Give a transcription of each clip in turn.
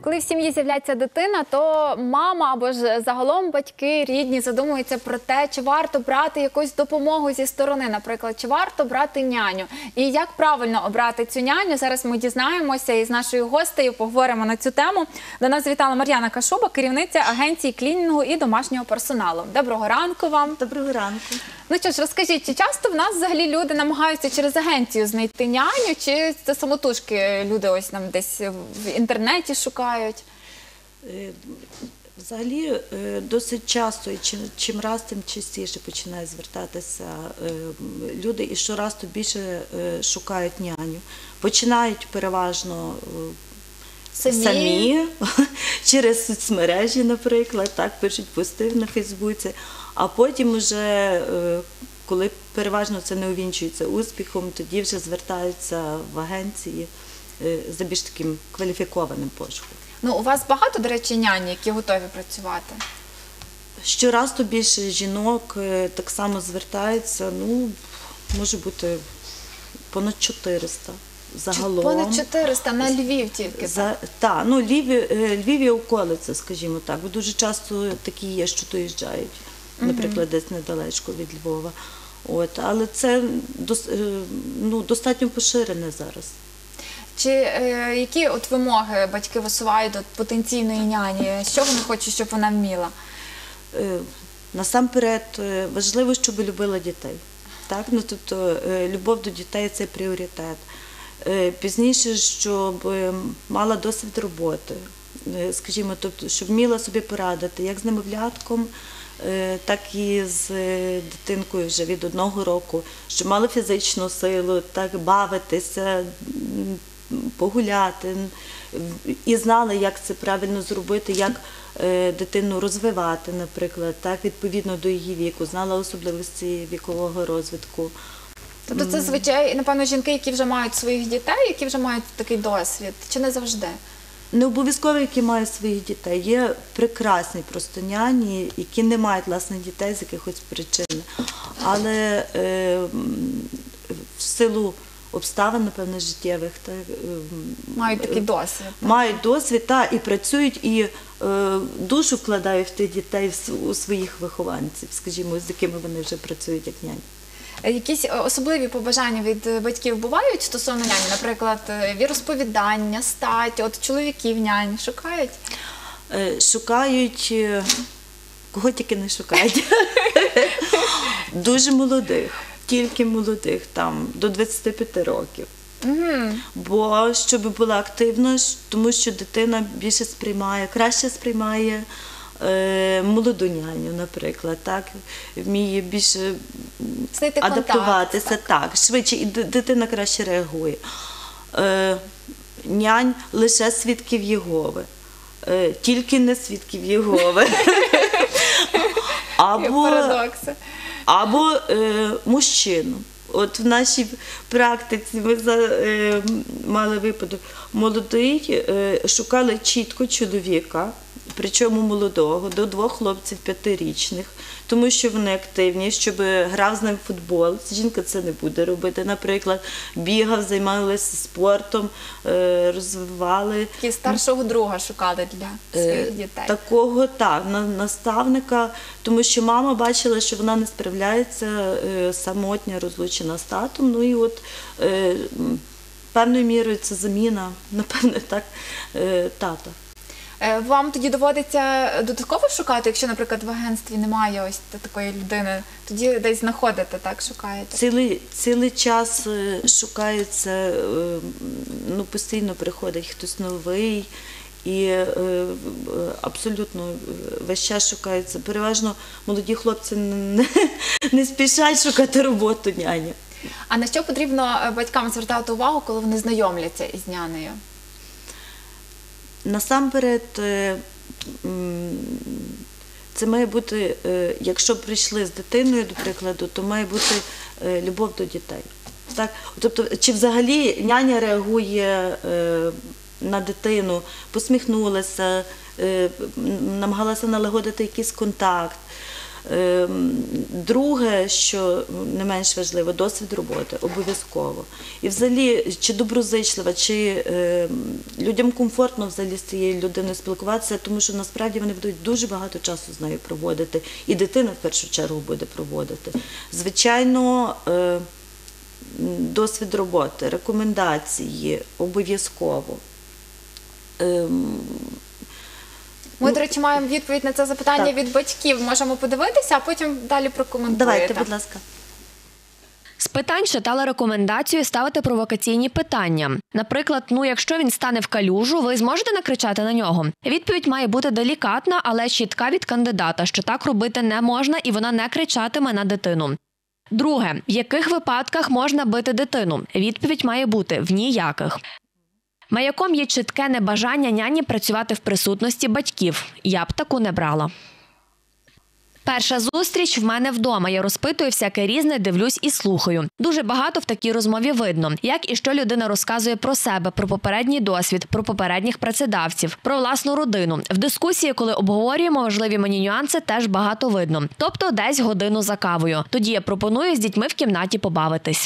Коли в сім'ї з'являється дитина, то мама або ж загалом батьки, рідні задумуються про те, чи варто брати якусь допомогу зі сторони, наприклад, чи варто брати няню. І як правильно обрати цю няню, зараз ми дізнаємося і з нашою гостею поговоримо на цю тему. До нас завітала Мар'яна Кашуба, керівниця агенції клінінгу і домашнього персоналу. Доброго ранку вам. Доброго ранку. Ну що ж, розкажіть, чи часто в нас взагалі люди намагаються через агенцію знайти няню, чи це самотужки люди ось там десь в інтернеті шукають? Взагалі досить часто, і чим раз, тим частіше починають звертатися люди, і щораз то більше шукають няню. Починають переважно самі через соцмережі, наприклад, так, пишуть пости на Фейсбуці, а потім вже, коли переважно це не увінчується успіхом, тоді вже звертаються в агенції за більш таким кваліфікованим пошуком. Ну, у вас багато, до речі, нянь, які готові працювати? Щораз то більше жінок так само звертаються, ну, може бути понад 400 загалом. Понад 400 на Львів тільки? Так, ну, Львів і околиця, скажімо так, бо дуже часто такі є, що доїжджають, наприклад, десь недалечко від Львова. От, але це достатньо поширене зараз. Чи які от вимоги батьки висувають до потенційної няні? Що вони хочуть, щоб вона вміла? Насамперед, важливо, щоб любила дітей. Так? Ну, тобто, любов до дітей – це пріоритет. Пізніше, щоб мала досвід роботи, скажімо, тобто, щоб вміла собі порадити, як з немовлятком, так і з дитинкою вже від 1 року, щоб мала фізичну силу, так, бавитися, погуляти, і знала, як це правильно зробити, як дитину розвивати, наприклад, так, відповідно до її віку, знала особливості вікового розвитку. Тобто це, звичайно, напевно, жінки, які вже мають своїх дітей, які вже мають такий досвід, чи не завжди? Не обов'язково, які мають своїх дітей. Є прекрасні просто няні, які не мають власних дітей з якихось причин. Але в силу обставин, напевно, життєвих. Мають такий досвід. Мають досвід, і працюють, і душу вкладають в тих дітей, у своїх вихованців, скажімо, з якими вони вже працюють як няні. Якісь особливі побажання від батьків бувають стосовно няні? Наприклад, віросповідання, стать, от чоловіків нянь шукають? Шукають, кого тільки не шукають. Дуже молодих, тільки молодих, там, до 25 років. Бо щоб була активна, тому що дитина більше сприймає, краще сприймає молоду няню, наприклад, так, вміє більше адаптуватися, так, швидше, і дитина краще реагує. Нянь лише свідків Єгови, тільки не свідків Єгови. Або мужчину. От в нашій практиці ми мали випадок. Молодий, шукали чітко чоловіка, причому молодого, до 2 хлопців 5-річних, тому що вони активні, щоб грав з ним в футбол. Жінка це не буде робити, наприклад, бігав, займалися спортом, розвивали. І старшого друга шукали для своїх дітей. Такого, так, наставника, тому що мама бачила, що вона не справляється, самотня, розлучена з татом, ну і от певною мірою це заміна, напевне, так, тата. Вам тоді доводиться додатково шукати, якщо, наприклад, в агентстві немає ось такої людини, тоді десь знаходите, так, шукаєте? Цілий час шукається, ну, постійно приходить хтось новий, і абсолютно весь час шукається. Переважно молоді хлопці не спішать шукати роботу няні. А на що потрібно батькам звертати увагу, коли вони знайомляться із нянею? Насамперед, це має бути, якщо прийшли з дитиною, до прикладу, то має бути любов до дітей. Так? Тобто, чи взагалі няня реагує на дитину, посміхнулася, намагалася налагодити якийсь контакт. Друге, що не менш важливо, досвід роботи, обов'язково. І взагалі, чи доброзичлива, чи людям комфортно взагалі з цією людиною спілкуватися, тому що насправді вони будуть дуже багато часу з нею проводити, і дитина в першу чергу буде проводити. Звичайно, досвід роботи, рекомендації обов'язково. Ми, до речі, маємо відповідь на це запитання Так. від батьків. Можемо подивитися, а потім далі прокоментуєте. Давайте, будь ласка. З питань читала рекомендацію ставити провокаційні питання. Наприклад, якщо він стане в калюжу, ви зможете накричати на нього? Відповідь має бути делікатна, але чітка від кандидата, що так робити не можна і вона не кричатиме на дитину. Друге. В яких випадках можна бити дитину? Відповідь має бути – в ніяких. Маяком є чітке небажання няні працювати в присутності батьків. Я б таку не брала. Перша зустріч в мене вдома. Я розпитую всяке різне, дивлюсь і слухаю. Дуже багато в такій розмові видно, як і що людина розказує про себе, про попередній досвід, про попередніх працедавців, про власну родину. В дискусії, коли обговорюємо важливі мені нюанси, теж багато видно. Тобто десь годину за кавою. Тоді я пропоную з дітьми в кімнаті побавитись.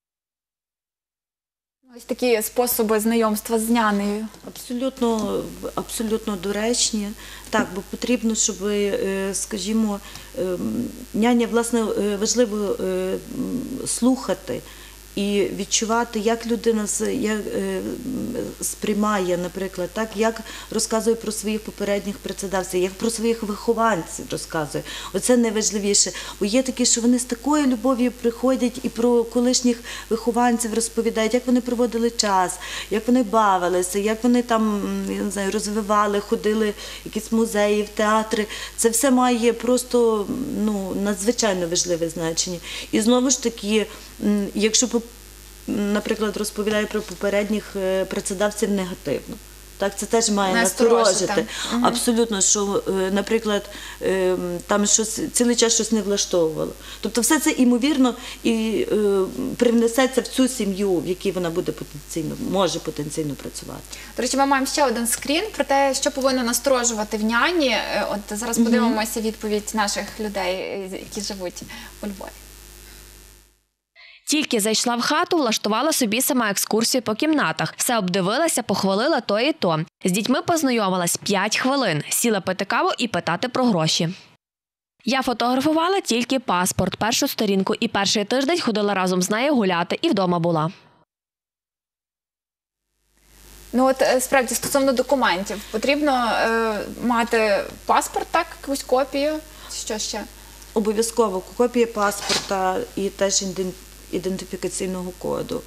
Ось такі способи знайомства з нянею. Абсолютно доречні. Так, бо потрібно, щоб, скажімо, няня, власне, важливо слухати і відчувати, як людина сприймає, наприклад, так, як розказує про своїх попередніх працедавців, як про своїх вихованців розказує. Оце найважливіше. Бо є такі, що вони з такою любов'ю приходять і про колишніх вихованців розповідають, як вони проводили час, як вони бавилися, як вони там, я не знаю, розвивали, ходили в якісь музеї, в театри. Це все має просто надзвичайно важливе значення. І знову ж таки, якщо, наприклад, розповідає про попередніх працедавців негативно, так, це теж має насторожити. Абсолютно, що, наприклад, там цілий час щось не влаштовувало. Тобто все це, ймовірно, і привнесеться в цю сім'ю, в якій вона може потенційно працювати. До речі, ми маємо ще один скрін про те, що повинно насторожувати в няні. От зараз подивимося відповідь наших людей, які живуть у Львові. Тільки зайшла в хату, влаштувала собі сама екскурсію по кімнатах. Все обдивилася, похвалила то і то. З дітьми познайомилась 5 хвилин. Сіла пити каву і питати про гроші. Я фотографувала тільки паспорт, першу сторінку і перший тиждень ходила разом з нею гуляти і вдома була. Справді, стосовно документів, потрібно мати паспорт, так, якусь копію, що ще? Обов'язково копія паспорта і теж ідентифікаційного коду.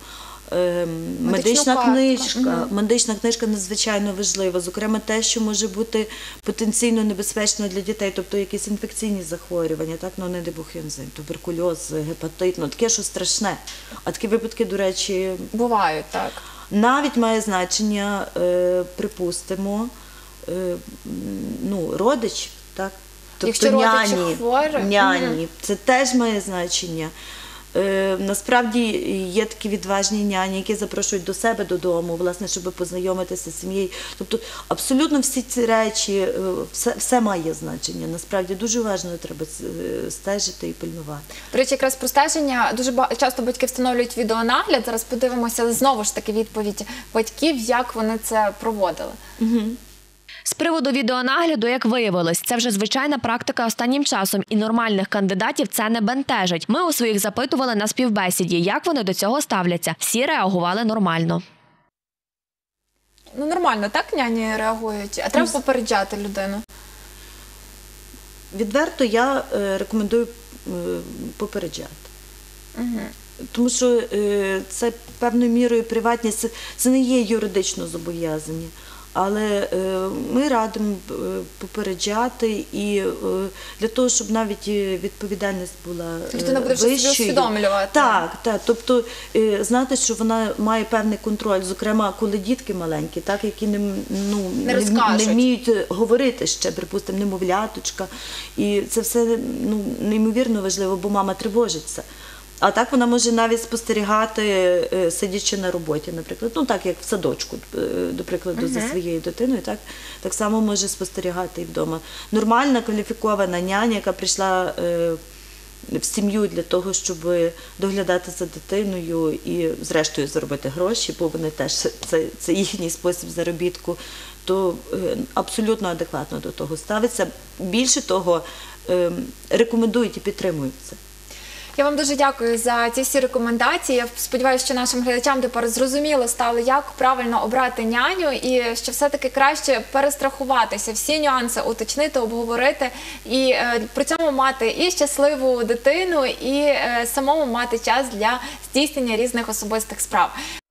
Медична книжка надзвичайно важлива, зокрема те, що може бути потенційно небезпечно для дітей, тобто якісь інфекційні захворювання, так, не дай Бог, я не знаю, туберкульоз, гепатит, таке, що страшне. А такі випадки, до речі, бувають, так. Навіть має значення, припустимо, родич, так, тобто няні, це теж має значення. Насправді є такі відважні няні, які запрошують до себе додому, власне, щоб познайомитися з сім'єю. Тобто абсолютно всі ці речі, все має значення. Насправді дуже важливо треба стежити і пильнувати. До речі, якраз про стеження дуже часто батьки встановлюють відеонагляд. Зараз подивимося знову ж таки відповідь батьків, як вони це проводили. З приводу відеонагляду, як виявилось, це вже звичайна практика останнім часом, і нормальних кандидатів це не бентежить. Ми у своїх запитували на співбесіді, як вони до цього ставляться. Всі реагували нормально. Нормально, так няні реагують? А треба попереджати людину? Відверто я рекомендую попереджати. Тому що це певною мірою приватність, це не є юридично зобов'язані. Але ми радимо попереджати і для того, щоб навіть відповідальність була вищою. Людина буде щось усвідомлювати. Так. Тобто знати, що вона має певний контроль, зокрема, коли дітки маленькі, так, які не вміють говорити ще, припустимо, немовляточка. І це все неймовірно важливо, бо мама тривожиться. А так вона може навіть спостерігати, сидячи на роботі, наприклад. Ну так, як в садочку, до прикладу, за своєю дитиною, так само може спостерігати і вдома. Нормальна, кваліфікована няня, яка прийшла в сім'ю для того, щоб доглядати за дитиною і, зрештою, заробити гроші, бо вони теж, це їхній спосіб заробітку, то абсолютно адекватно до того ставиться. Більше того, рекомендують і підтримують це. Я вам дуже дякую за ці всі рекомендації. Я сподіваюся, що нашим глядачам тепер зрозуміло стало, як правильно обрати няню і що все-таки краще перестрахуватися, всі нюанси уточнити, обговорити і при цьому мати і щасливу дитину, і самому мати час для здійснення різних особистих справ.